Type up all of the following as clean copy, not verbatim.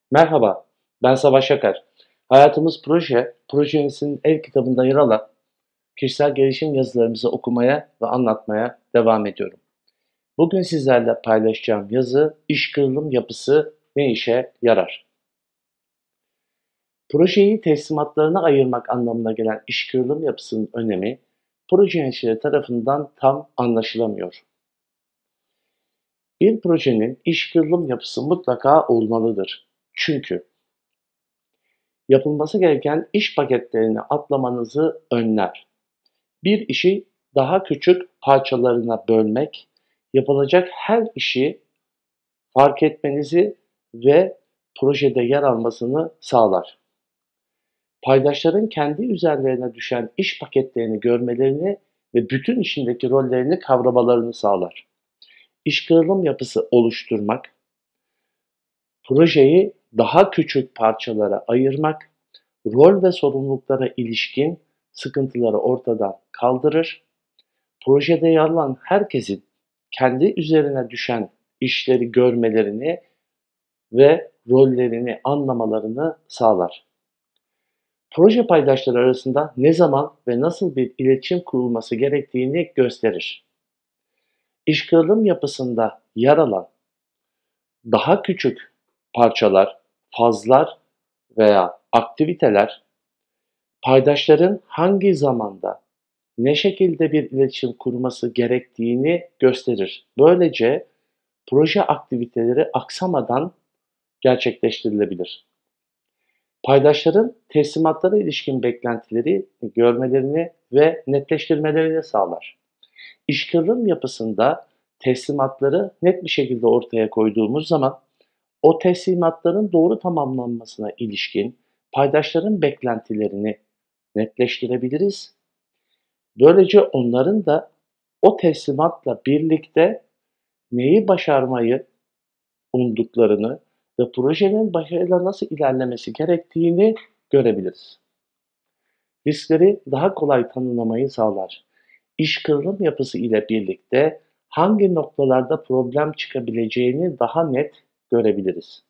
Merhaba, ben Savaş Akar. Hayatımız proje, projemizin el kitabında yer alan kişisel gelişim yazılarımızı okumaya ve anlatmaya devam ediyorum. Bugün sizlerle paylaşacağım yazı, iş kırılım yapısı ne işe yarar? Projeyi teslimatlarına ayırmak anlamına gelen iş kırılım yapısının önemi, proje yöneticileri tarafından tam anlaşılamıyor. Bir projenin iş kırılım yapısı mutlaka olmalıdır. Çünkü yapılması gereken iş paketlerini atlamanızı önler. Bir işi daha küçük parçalarına bölmek, yapılacak her işi fark etmenizi ve projede yer almasını sağlar. Paydaşların kendi üzerlerine düşen iş paketlerini görmelerini ve bütün içindeki rollerini kavramalarını sağlar. İş kırılım yapısı oluşturmak, projeyi daha küçük parçalara ayırmak, rol ve sorumluluklara ilişkin sıkıntıları ortadan kaldırır. Projede yer alan herkesin kendi üzerine düşen işleri görmelerini ve rollerini anlamalarını sağlar. Proje paydaşları arasında ne zaman ve nasıl bir iletişim kurulması gerektiğini gösterir. İş kırılım yapısında yer alan daha küçük parçalar, fazlar veya aktiviteler paydaşların hangi zamanda ne şekilde bir iletişim kurması gerektiğini gösterir. Böylece proje aktiviteleri aksamadan gerçekleştirilebilir. Paydaşların teslimatlara ilişkin beklentileri görmelerini ve netleştirmelerini sağlar. İş kırılım yapısında teslimatları net bir şekilde ortaya koyduğumuz zaman o teslimatların doğru tamamlanmasına ilişkin paydaşların beklentilerini netleştirebiliriz. Böylece onların da o teslimatla birlikte neyi başarmayı umduklarını ve projenin başarıyla nasıl ilerlemesi gerektiğini görebiliriz. Riskleri daha kolay tanımlamayı sağlar. İş kırılım yapısı ile birlikte hangi noktalarda problem çıkabileceğini daha net görebiliriz.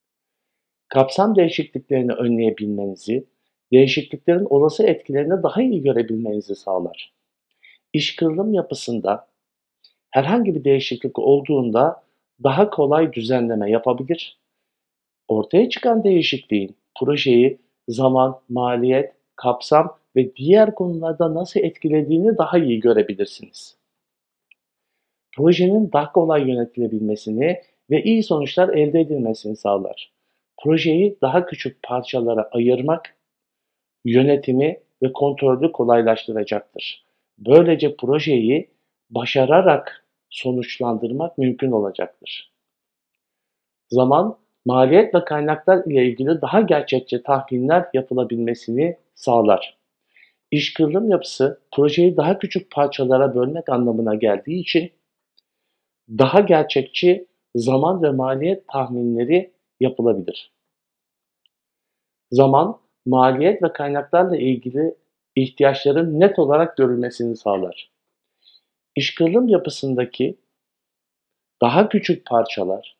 Kapsam değişikliklerini önleyebilmenizi, değişikliklerin olası etkilerini daha iyi görebilmenizi sağlar. İş kırılım yapısında herhangi bir değişiklik olduğunda daha kolay düzenleme yapabilir. Ortaya çıkan değişikliğin projeyi zaman, maliyet, kapsam ve diğer konularda nasıl etkilediğini daha iyi görebilirsiniz. Projenin daha kolay yönetilebilmesini ve iyi sonuçlar elde edilmesini sağlar. Projeyi daha küçük parçalara ayırmak, yönetimi ve kontrolü kolaylaştıracaktır. Böylece projeyi başararak sonuçlandırmak mümkün olacaktır. Zaman, maliyet ve kaynaklar ile ilgili daha gerçekçi tahminler yapılabilmesini sağlar. İş kırılım yapısı, projeyi daha küçük parçalara bölmek anlamına geldiği için daha gerçekçi zaman ve maliyet tahminleri yapılabilir. Zaman, maliyet ve kaynaklarla ilgili ihtiyaçların net olarak görülmesini sağlar. İş kırılım yapısındaki daha küçük parçalar,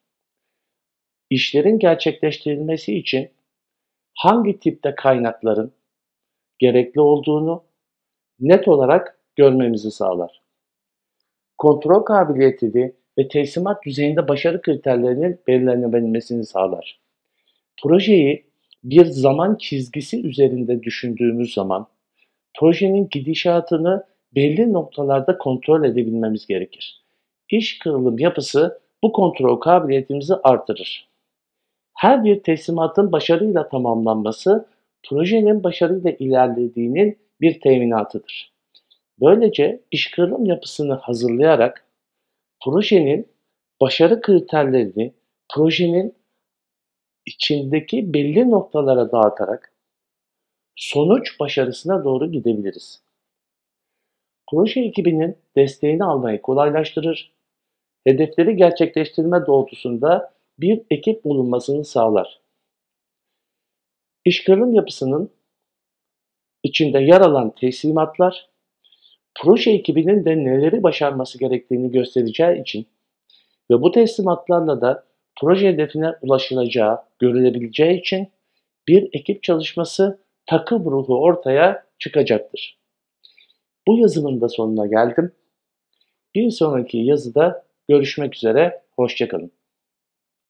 işlerin gerçekleştirilmesi için hangi tipte kaynakların gerekli olduğunu net olarak görmemizi sağlar. Kontrol kabiliyetini ve teslimat düzeyinde başarı kriterlerinin belirlenebilmesini sağlar. Projeyi bir zaman çizgisi üzerinde düşündüğümüz zaman projenin gidişatını belli noktalarda kontrol edebilmemiz gerekir. İş kırılım yapısı bu kontrol kabiliyetimizi artırır. Her bir teslimatın başarıyla tamamlanması projenin başarıyla ilerlediğinin bir teminatıdır. Böylece iş kırılım yapısını hazırlayarak projenin başarı kriterlerini projenin içindeki belli noktalara dağıtarak sonuç başarısına doğru gidebiliriz. Proje ekibinin desteğini almayı kolaylaştırır, hedefleri gerçekleştirme doğrultusunda bir ekip bulunmasını sağlar. İş kırılım yapısının içinde yer alan teslimatlar, proje ekibinin de neleri başarması gerektiğini göstereceği için ve bu teslimatlarla da Proje hedefine ulaşılacağı görülebileceği için bir ekip çalışması, takım ruhu ortaya çıkacaktır. Bu yazımın da sonuna geldim. Bir sonraki yazıda görüşmek üzere, hoşça kalın.